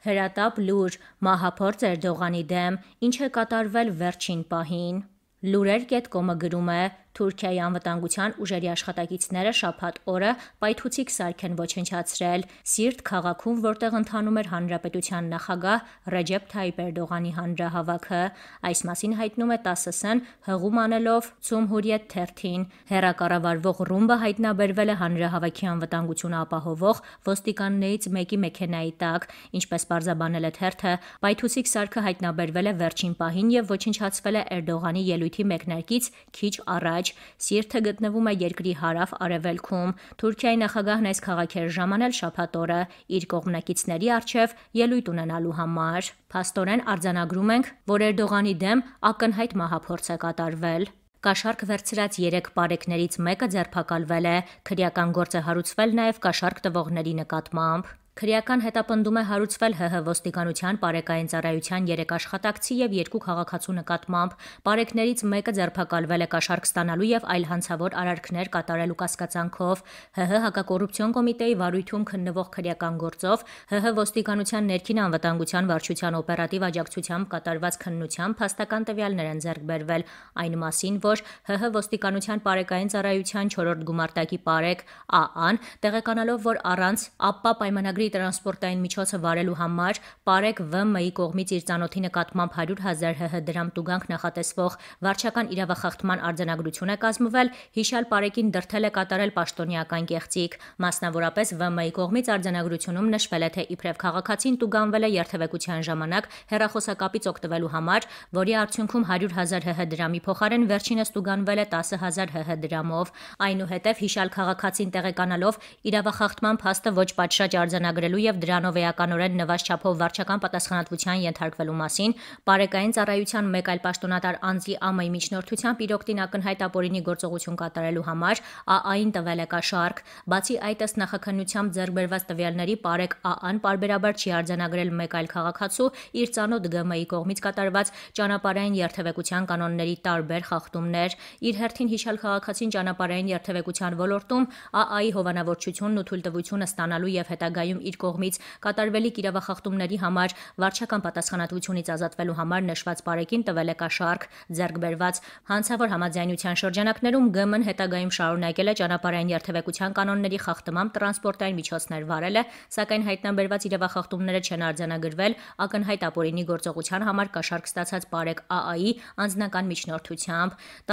Հրատապ լուր, մահափորձ Էրդողանի դեմ, ինչ է կատարվել վերջին պահին։ Լուրեր.com-ը գրում է. Թուրքիայի անվտանգության ուժերի աշխատակիցները շաբաթ օրը պայթուցիկ սարք են ոչնչացրել Սիրտ քաղաքում, որտեղ ընթանում էր Հանրապետության նախագահ Ռեջեփ Թայիպ Էրդողանի հանրահավաքը։ Այս մասին հայտնում է ՏԱՍՍ-ն հղում անելով Cumhuriyet թերթին։ Հեռակառավարվող ռումբը հայտնաբերվել է հանրահավաքի անվտանգությունը ապահովող ոստիկաններից մեկի մեքենայի տակ։ Ինչպես պարզաբանել է թերթը, պայթուցիկ սարքը հայտնաբերվել է վերջին պահին եւ ոչնչացվել է Էրդողանի ելույթի մեկնարկից քիչ առաջ։ Սիրթը գտնվում է երկրի հարավ-արևելքում։ Թուրքիայի նախագահն այս քաղաք էր ժամանել շաբաթ օրը իր կողմնակիցների առջև ելույթ ունենալու համար։ Փաստորեն արձանագրում ենք, որ Էրդողանի դեմ ակնհայտ մահափորձ է կատարվել։ Կաշառք վերցրած 3 պարեկներից մեկը ձերբակալվել է։ Քրեական գործ է հարուցվել նաև կաշառք տվողների նկատմամբ։ Քրեական հետապնդում է հարուցվել ՀՀ ոստիկանության պարեկային ծառայության 3 աշխատակցի եւ 2 քաղաքացու նկատմամբ։ Պարեկներից մեկը ձերբակալվել է կաշառք ստանալու եւ այլ հանցավոր արարքներ կատարելու կասկածանքով։ ՀՀ հակակոռուպցիոն կոմիտեի վարույթում քննվող քրեական գործով ՀՀ ոստիկանության ներքին անվտանգության վարչության օպերատիվ աջակցությամբ կատարված քննությամբ փաստական տվյալներ են ձեռք բերվել այն մասին, որ ՀՀ ոստիկանության պարեկային ծառայության 4-րդ գումարտակի պարեկ ԱԱ-ն տեղեկանալով, որ առանց ԱՊՊԱ պայմանագրի տրանսպորտային միջոցը վարելու համար պարեկ ՎՄ-ի կողմից իր ծանոթի նկատմամբ 100,000 ՀՀ դրամ տուգանք նախատեսվող վարչական իրավախախտման արձանագրություն է կազմվել, հիշյալ պարեկին դրդել է կատարել պաշտոնեական կեղծիք։ Մասնավորապես ՎՄ-ի կողմից արձանագրությունում նշվել է, թե իբրև քաղաքացին տուգանվել է երթևեկության ժամանակ հեռախոսակապից օգտվելու համար, որի արդյունքում 100,000 ՀՀ դրամի փոխարեն վերջինս տուգանվել է 10,000 ՀՀ դրամով։ Այնուհետև հիշյալ քաղաքացին տեղեկանալով իրավախախտման փաստը ոչ պատշաճ արձանագրելու եւ դրանով էականորեն նվազ չափով վարչական պատասխանատվության ենթարկվելու մասին, պարեկային ծառայության մեկ այլ պաշտոնատար անձի ԱՄ-ի միջնորդությամբ իր օգտին ակնհայտ ապօրինի գործողություն կատարելու համար ԱԱ-ին տվել է կաշառք։ Բացի այդ, ըստ նախաքննությամբ ձեռք բերված տվյալների, պարեկ ԱԱ-ն պարբերաբար չի արձանագրել մեկ այլ քաղաքացու իր ծանոթ ԳՄ-ի կողմից կատարված ճանապարհային երթևեկության կանոնների տարբեր խախտումներ։ Իր հերթին հիշյալ քաղաքացին ճանապարհային երթևեկության ոլորտում ԱԱ-ի հովանավորչությունն ու թույլտվությունը ստանալու եւ հետագայում իր կողմից կատարվելիք իրավախախտումների համար վարչական պատասխանատվությունից ազատվելու համար նշված պարեկին տվել է կաշառք։ Ձեռք բերված հանցավոր համաձայնության շրջանակներում ԳՄ-ն հետագայում շարունակել է ճանապարհային երթևեկության կանոնների խախտմամբ տրանսպորտային միջոցներ վարել է, սակայն հայտնաբերված իրավախախտումները չեն արձանագրվել ակնհայտ ապօրինի գործողության համար կաշառք ստացած պարեկ ԱԱ-ի անձնական միջնորդությամբ։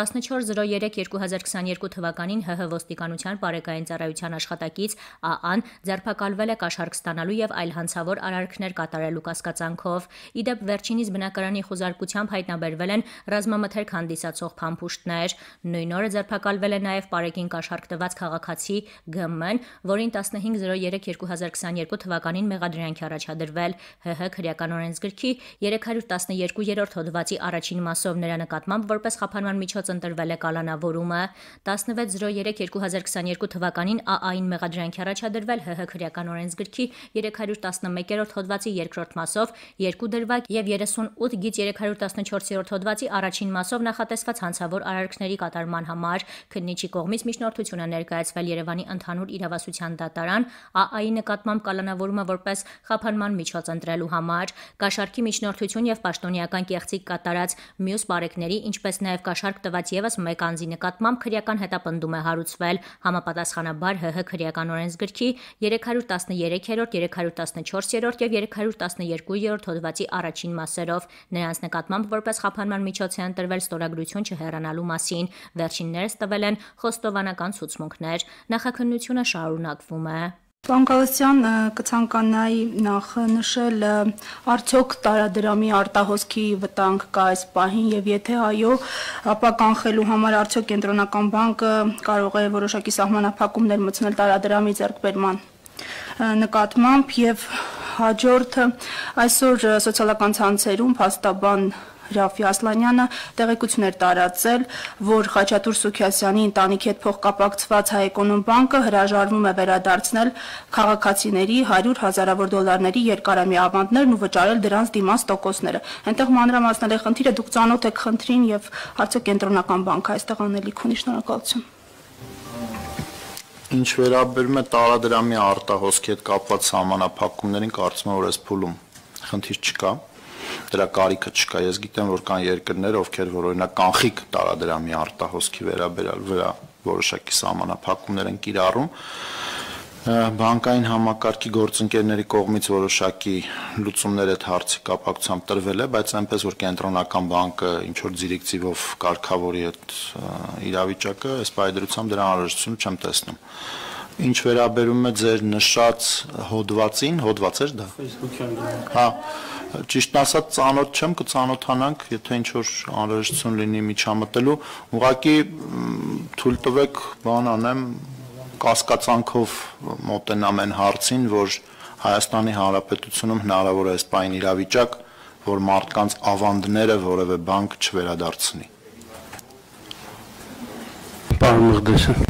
14.03.2022 թվականին ՀՀ ոստիկանության պարեկային ծառայության աշխատակից ԱԱ-ն ձերբակալվել է կաշառք ստանալու եւ այլ հանցավոր արարքներ կատարելու կասկածանքով։ Իդեպ վերջինիս բնակարանի խոզարկությամբ հայտնաբերվել են ռազմամթերք հանդիսացող փամփուշտներ։ Նույն օրը ձերբակալվել է նաեւ պարեկին կաշառք տված քաղաքացի ԳՄ-ն, որին 15.03.2022 թվականին մեղադրանք է առաջադրվել։ ՀՀ քրեական օրենսգրքի 312-րդ հոդվածի առաջին մասով նրա նկատմամբ որպես խափանման միջոց ընտրվել է կալանավորումը։ 16.03.2022 թվականին ԱԱ-ին մեղադրանք է առաջադրվել ՀՀ քրեական օրենսգրքի 311-րդ հոդվածի երկրորդ մասով 2 դրվագ եւ 38.314-րդ հոդվածի առաջին մասով նախատեսված հանցավոր արարքների կատարման համար։ Քննիչի կողմից միջնորդություն է ներկայացվել Երևանի ընդհանուր իրավասության դատարան ԱԱ-ի նկատմամբ կալանավորումը որպես խափանման միջոց ընտրելու համար։ Կաշառքի միջնորդություն եւ պաշտոնեական կեղծիք կատարած մյուս պարեկների, ինչպես նաեւ կաշառք տված եւս մեկ անձի նկատմամբ քրեական հետապնդում է հարուցվել համապատասխանաբար ՀՀ քրեական օրենսգրքի 313-րդ, 314-րդ եւ 312-րդ հոդվածի առաջին մասերով։ Նրանց նկատմամբ որպես խափանման միջոց է ընտրվել ստորագրություն չհեռանալու մասին։ Վերջիններս տվել են խոստովանական ցուցմունքներ։ Նախաքննությունը շարունակվում է։ Պարոն Գալստյան, կցանկանայի նախ նշել, արդյոք տարադրամի արտահոսքի վտանգ կա այս պահին եւ եթե այո, ապա կանխելու համար արդյոք կենտրոնական բանկը կարող է որոշակի սահմանափակումներ մտցնել տարադրամի ձեռքբերման նկատմամբ եւ հաջորդը այսօր սոցիալական ցանցերում փաստաբան Ռաֆի Ասլանյանը տեղեկություն էր տարածել, որ Խաչատուր Սուքիասյանի ընտանիքի հետ փոխկապակցված Հայէկոնոմբանկը հրաժարվում է վերադարձնել քաղաքացիների 100,000-ավոր դոլարների երկարամյա ավանդներն ու վճարել դրանց դիմաց տոկոսները։ Այնտեղ մանրամասնել է խնդիրը, դուք ծանոթ եք խնդրին եւ արդյոք կենտրոնական բանկը այստեղ անելիք ունի։ Շնորհակալություն։ Ինչ վերաբերում է տարադրամի արտահոսքի հետ կապված սահմանափակումներին, կարծում եմ, որ այս փուլում խնդիր չկա, դրա կարիքը չկա։ Ես գիտեմ, որ կան երկրներ, ովքեր որ օրինակ կանխիկ տարադրամի արտահոսքի վերաբերյալ վրա որոշակի սահմանափակումներ են կիրառում, բանկային համակարգի գործընկերների կողմից որոշակի լուծումներ այդ հարցի կապակցությամբ տրվել է, բայց այնպես որ կենտրոնական բանկը ինչ որ դիրեկտիվով կարգավորի այդ իրավիճակը, այս պայմանությամբ դրա անհրաժեշտություն չեմ տեսնում։ Ինչ վերաբերում է ձեր նշած հոդվածին, հոդված էր դա։ Հա, ճիշտն ասած ծանոթ չեմ, կծանոթանանք, եթե ինչ որ անհրաժեշտություն լինի միջամտելու, ուղղակի թույլ տվեք բան անեմ, կասկածանքով մոտենամ այն հարցին, որ Հայաստանի Հանրապետությունում հնարավոր է այս պայն իրավիճակ, որ մարդկանց ավանդները որևէ բանկ չվերադարձնի։ Պարոն Մղդեսյան։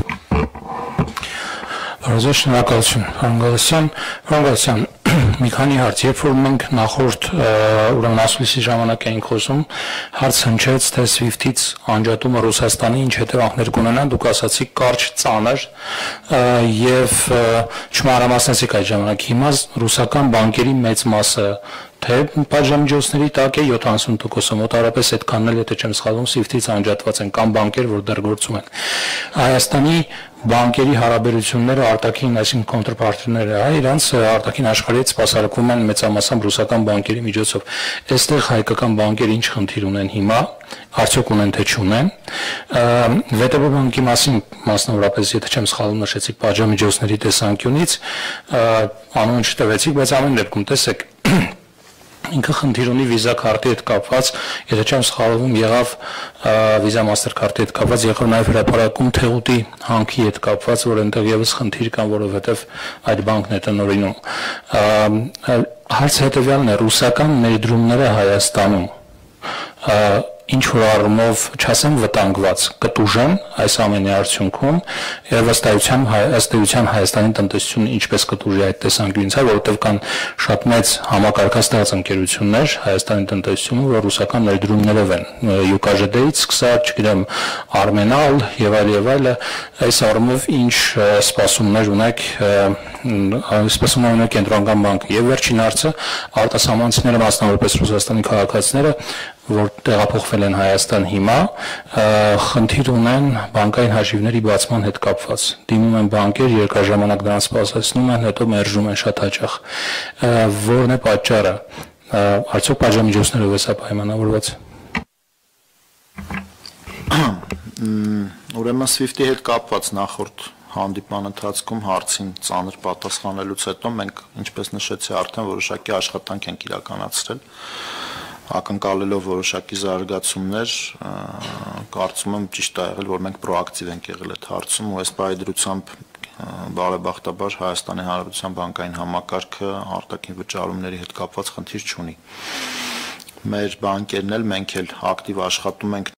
Բարոյ շնորհակալություն, Պարոն Գալստյան, մի քանի հարց, երբ որ մենք նախորդ ուրեմն ասուլիսի ժամանակ էինք խոսում, հարց հնչեց, թե SWIFT-ից անջատումը Ռուսաստանի ինչ հետևանքներ կունենան, դուք ասացիք կարճ, ծանր եւ չմանրամասնեցիք այդ ժամանակ։ Հիմա ռուսական բանկերի մեծ մասը թե պատժամիջոցների տակ է 70%-ը, մոտավորապես այդքանն էլ, եթե չեմ սխալվում, SWIFT-ից անջատված են, կամ բանկեր, որ դեռ գործում են։ Հայաստանի բանկերի հարաբերությունները արտաքին, այսինքն կոնտրպարտներները, իրանց արտաքին աշխարհից սպասարկվում են մեծամասամբ ռուսական բանկերի միջոցով։ Այստեղ հայկական բանկերը ինչ խնդիր ունեն հիմա, արդյոք ունեն թե չունեն։ ՎՏԲ բանկի մասին մասնավորապես, եթե չեմ սխալվում, նշեցիք պատժամիջոցների տեսանկյունից, անուն չտվեցիք, բայց ամեն դեպքում տեսեք ինքը խնդիր ունի վիզա քարտի հետ կապված, եթե չեմ սխալվում, եղավ վիզա մաստերքարտի հետ կապված, եղավ նաև հրապարակում թեղուտի հանքի հետ կապված, որ այնտեղ եւս խնդիր կան, որովհետեւ այդ բանկն է տնօրինում։ Հարցը հետեւյալն է, ռուսական ներդրումները Հայաստանում ինչ որ առումով, չասեմ վտանգված, կտուժեն այս ամենի արդյունքում եւ ըստ էության Հայաստանի տնտեսությունը ինչպես կտուժի այդ տեսանկյունից, որովհետեւ կան շատ մեծ համակարգաստեղծ ընկերություններ Հայաստանի տնտեսությունում, որ ռուսական ներդրումներով են, ՅՈՒԿԱԺԴ-ից սկսած, չգիտեմ, Արմենալ եւ այլը, այս առումով ինչ սպասումներ ունեք, սպասումներ ունեք կենտրոնական բանկը։ Եվ վերջին հարցը, արտասահմանցիները, մասնավորապես ռուսաստանի քաղաքացիները, որ տեղափոխվել են Հայաստան հիմա, խնդիր ունեն բանկային հաշիվների բացման հետ կապված։ Դիմում են բանկեր, երկար ժամանակ դրանց սպասեցնում են, հետո մերժում են շատ հաճախ։ Որն է պատճառը։ Արդյոք պատժամիջոցներով է սա պայմանավորված։ Ուրեմն SWIFT-ի հետ կապված նախորդ հանդիպման ընթացքում հարցին ծանր պատասխանելուց հետո մենք, ինչպես նշեցի, արդեն որոշակի աշխատանք ենք իրականացրել, ակնկալելով որոշակի զարգացումներ, կարծում եմ ճիշտ է եղել, որ մենք պրոակտիվ ենք եղել այդ հարցում ու այս պայմանությամբ բարեբախտաբար Հայաստանի Հանրապետության բանկային համակարգը արտաքին վճարումների հետ կապված խնդիր չունի։ Մեր բանկերն էլ մենք էլ ակտիվ աշխատում ենք